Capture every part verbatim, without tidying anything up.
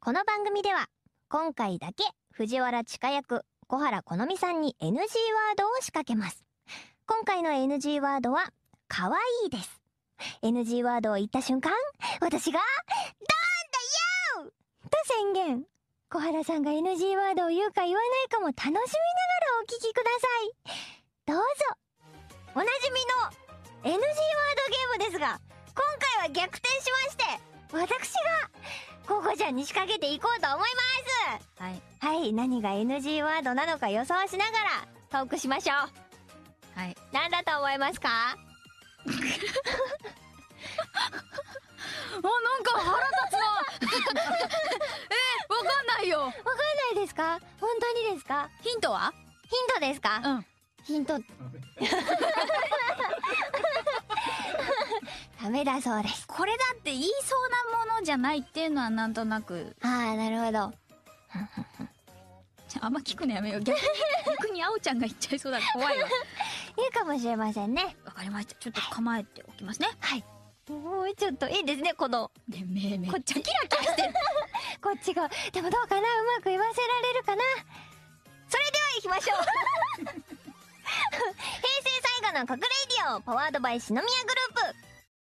この番組では今回だけ藤原千佳役小原好美さんに エヌジー ワードを仕掛けます。今回の エヌジー ワードは可愛いです。 エヌジー ワードを言った瞬間、私がドーンだよと宣言。小原さんが エヌジー ワードを言うか言わないかも楽しみながらお聞きください。どうぞ。おなじみの エヌジー ワードゲームですが、今回は逆転しまして、私がココちゃんに仕掛けていこうと思います。 はいはい、何が エヌジー ワードなのか予想しながらトークしましょう。 はい。 何だと思いますか？ あ、なんか腹立つな。え、わかんないよ。 わかんないですか？本当にですか？ ヒントは？ ヒントですか？ うん。 ヒントダメだそうです。 これだって言いそうなものじゃないっていうのはなんとなく。 ああ、なるほど。 じゃあ、あんま聞くのやめよう。逆に逆にあおちゃんが言っちゃいそうだ。怖いわ。 いいかもしれませんね。 わかりました。ちょっと構えておきますね。 はい。もうちょっといいですね、このね、めめこっちキラキラしてる。 こっちが。でもどうかな、うまく言わせられるかな。それでは行きましょう。平成最後の国レディオパワードバイ篠宮グループ。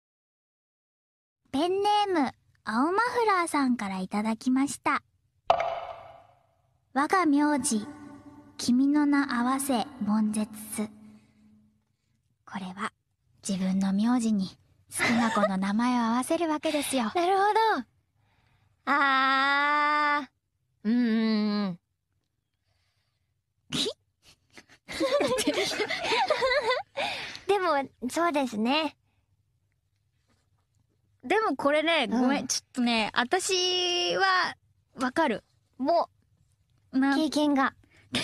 ペンネーム青マフラーさんからいただきました。我が名字君の名合わせ悶絶す。これは自分の名字に好きな子の名前を合わせるわけですよ。 なるほど。あー、うーん。でもそうですね。 でもこれね、ごめん、 うんちょっとね、私はわかる。 もうな経験が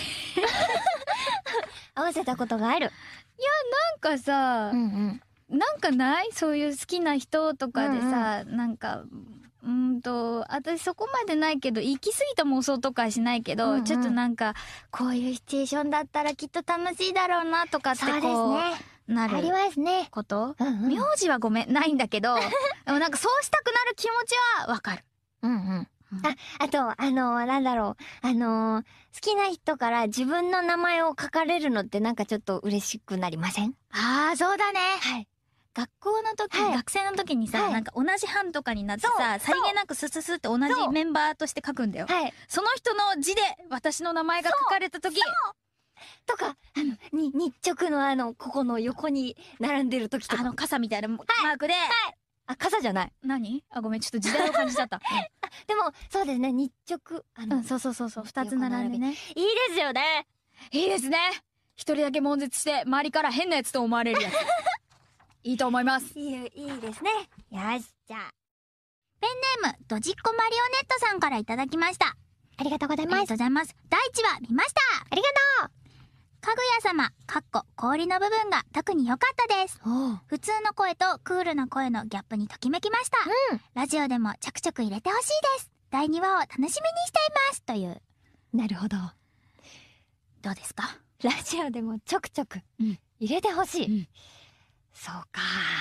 合わせたことがある。 なんかさ、 んうん。 なんかないそういう好きな人とかでさ、なんかうーんと私そこまでないけど、行き過ぎた妄想とかはしないけど、 うんうんちょっとなんかこういうシチュエーションだったらきっと楽しいだろうなとかってそうですこうね。 なるありますね。 こと、 うんうん。 名字はごめんないんだけどでもなんかそうしたくなる気持ちはわかる。 うんうん。 うんあ、あと、あのー、なんだろう。あのー、好きな人から自分の名前を書かれるのってなんかちょっと嬉しくなりません？ あーそうだね。 はい。 学校の時、 はい学生の時にさ、 はいなんか同じ班とかになってそうさ、さりげなくスススって同じそうメンバーとして書くんだよ。 はい。 その人の字で私の名前が書かれた時、 とか、あの、に、日直のあの、ここの横に並んでる時とか。 あの傘みたいなマークで、 あ、傘じゃない。 何あ、ごめん、ちょっと時代を感じちゃった。 でも、そうですね、日直。あの、 うん、そうそうそうそう、二つ並んでね。 いいですよね。 いいですね。一人だけ悶絶して周りから変なやつと思われるやつ。いいと思います。 いい、いいですね。よし、じゃあ。 ペンネームドジっ子マリオネットさんからいただきました。 ありがとうございありがます。 とうございます。第一話見ました。 ありがとかぐや様かっこ氷の部分が特に良かったです。 う。おう。 普通の声とクールな声のギャップにときめきました。 うんラジオでもちょくちょく入れてほしいです。だいにわを楽しみにしていますという。 なるほど。 どうですか？ ラジオでもちょくちょくうん入れてほしい。 うんそうか。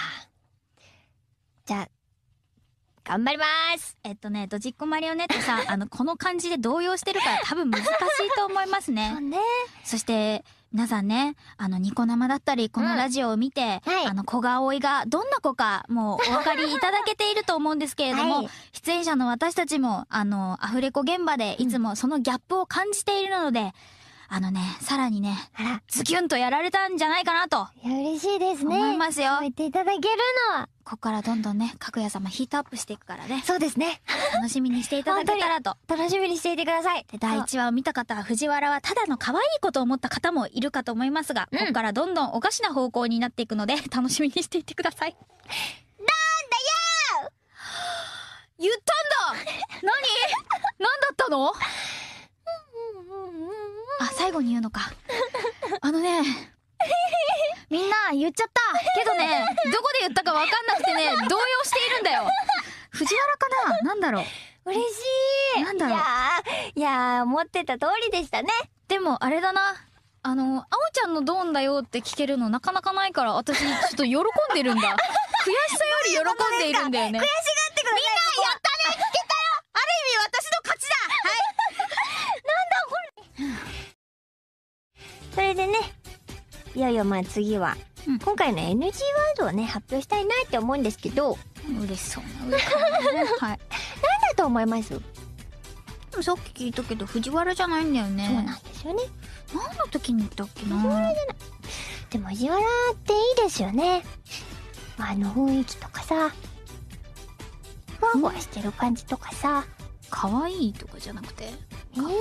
じゃあ、頑張りますえっとね、ドジっ子マリオネットさん、あの、この感じで動揺してるから多分難しいと思いますそうね。 ね。 そして、皆さんね、あの、ニコ生だったり、このラジオを見て、 はいあの、古賀葵がどんな子か、もうお分かりいただけていると思うんですけれども、 はい出演者の私たちも、あの、アフレコ現場でいつもそのギャップを感じているので、あのね、さらにね、 あら、 ズキュンとやられたんじゃないかなといや、嬉しいですね。 思いますよ。 そう言っていただけるのは。 ここからどんどんね、かぐや様ヒートアップしていくからね、 そうですね。 楽しみにしていただけたらと。 楽しみにしていてください。 で、だいいちわを見た方は藤原はただの可愛いことを思った方もいるかと思いますが、 うんここからどんどんおかしな方向になっていくので楽しみにしていてください。なんだよー言ったんだ何何だったのあ、最後に言うのか。あのね、みんな言っちゃったけどね、どこで言ったかわかんなくてね、動揺しているんだよ。藤原かななんだろう。 嬉しい。 なんだろういやー、いやー、思ってた通りでしたね。 でもあれだな。あの、あおちゃんのドーンだよって聞けるのなかなかないから、私ちょっと喜んでるんだ。悔しさより喜んでいるんだよね。 悔しがってください。みんな、やったね聞けたよある意味私のいやいや、まあ次は、 うん、 今回の エヌジー ワードをね発表したいなって思うんですけど、 嬉しそうな上からねはいなんだと思います？ でもさっき聞いたけど藤原じゃないんだよね。 そうなんですよね。 何の時に言ったっけな。 藤原じゃない。でも藤原っていいですよね。あの雰囲気とかさ、ふわふわしてる感じとかさ、 可愛いとかじゃなくて、 みんな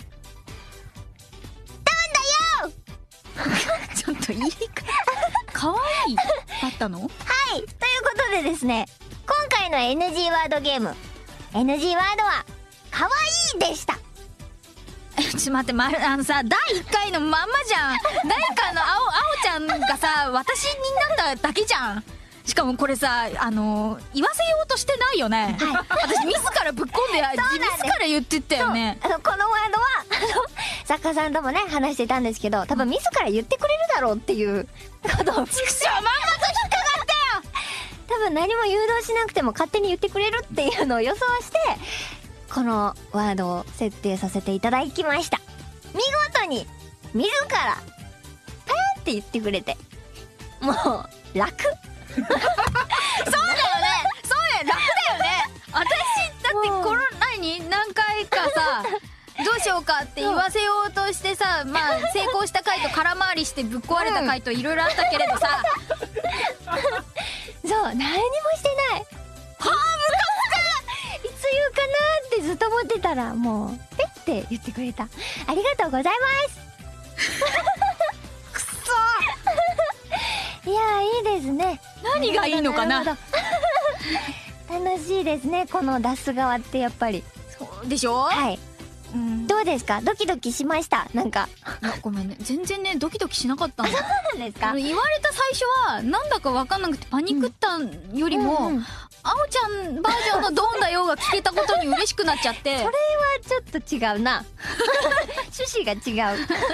ちょっと言い方可愛いだったの？ はい、ということでですね、今回の エヌジー ワードゲーム、 エヌジー ワードは可愛いでした。 え、ちょっと待って、ま、あのさ、だいいっかいのまんまじゃん。誰かの青、青ちゃんがさ、私になっただけじゃん。しかもこれさ、あのー、言わせようとしてないよね。はい、私自らぶっ込んで、自ら言ってったよね。 あのこのワードはあの作家さんともね話してたんですけど、多分自ら言ってくれるだろうっていうことを、 ちくしょう、まんまと引っかかったよ。 多分何も誘導しなくても勝手に言ってくれるっていうのを予想してこのワードを設定させていただきました。見事に自らパーって言ってくれて、もう楽そうだよね、そうだよ、楽だよね。私だってこの何何回かさどうしようかって言わせようとしてさ、まあ成功した回と空回りしてぶっ壊れた回といろいろあったけれどさ、 そう、何にもしてない。はあ、ムカつく。いつ言うかなってずっと思ってたら、もうペッて言ってくれた。ありがとうございますくそいや、いいですね。 何がいいのかな。 楽しいですね、この出す側ってやっぱり。 そうでしょ。 はい、 うん、 どうですか？ドキドキしました？なんかいや、ごめんね、全然ねドキドキしなかったんだ。 そうなんですか？ 言われた最初はなんだか分かんなくてパニックったよりも、うんうんうん、あおちゃんバージョンのドンだよが聞けたことに嬉しくなっちゃってそれはちょっと違うな趣旨が違うまあね、という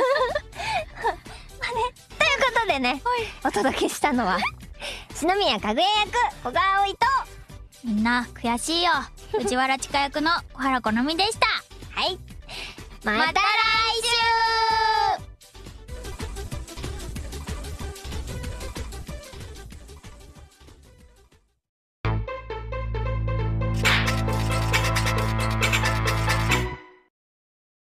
ことでね、はい、お届けしたのは篠宮かぐや役小川葵と、 みんな悔しいよ藤原千佳役の小原好美でした。 はい、またね。